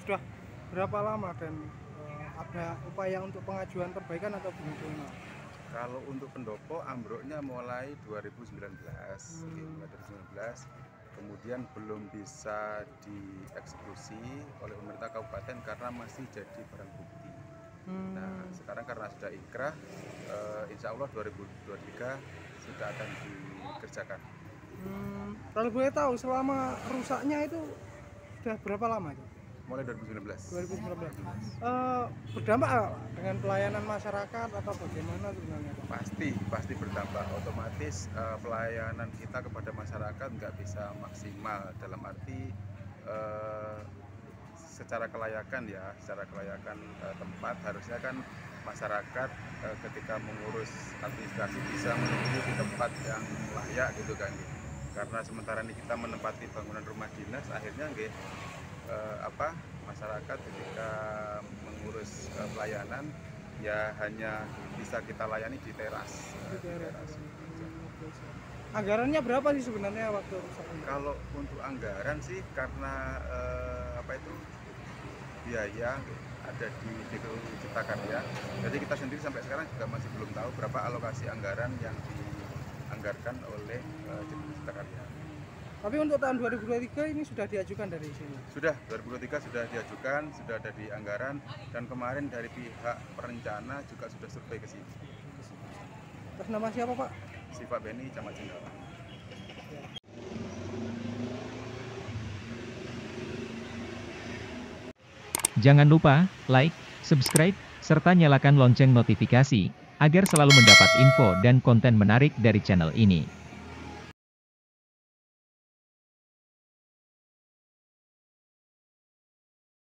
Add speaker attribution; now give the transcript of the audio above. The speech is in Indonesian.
Speaker 1: sudah berapa lama dan ada upaya untuk pengajuan perbaikan atau belum?
Speaker 2: Kalau untuk pendopo ambruknya mulai 2019, kemudian belum bisa dieksekusi oleh pemerintah kabupaten karena masih jadi barang bukti. Nah, sekarang karena sudah inkrah, insya Allah 2023 sudah akan dikerjakan.
Speaker 1: Kalau boleh tahu, selama rusaknya itu sudah berapa lama itu?
Speaker 2: Mulai 2019.
Speaker 1: 2019. Berdampak dengan pelayanan masyarakat atau bagaimana sebenarnya?
Speaker 2: Pasti berdampak. Otomatis pelayanan kita kepada masyarakat nggak bisa maksimal, dalam arti secara kelayakan tempat harusnya kan masyarakat ketika mengurus administrasi bisa menunggu di tempat yang layak gitu kan. Karena sementara ini kita menempati bangunan rumah dinas, akhirnya masyarakat ketika mengurus pelayanan ya hanya bisa kita layani di teras.
Speaker 1: Anggarannya berapa sih sebenarnya waktu rusak ini?
Speaker 2: Kalau untuk anggaran sih karena biaya ada di DPU Cipta Karya, jadi kita sendiri sampai sekarang juga masih belum tahu berapa alokasi anggaran yang dianggarkan oleh DPU Cipta Karya.
Speaker 1: Tapi untuk tahun 2023 ini sudah diajukan dari sini?
Speaker 2: Sudah, 2023 sudah diajukan, sudah ada di anggaran, dan kemarin dari pihak perencana juga sudah survei ke sini.
Speaker 1: Atas nama siapa, Pak?
Speaker 2: Siva Beni, Camat Jenderal.
Speaker 3: Jangan lupa like, subscribe, serta nyalakan lonceng notifikasi, agar selalu mendapat info dan konten menarik dari channel ini.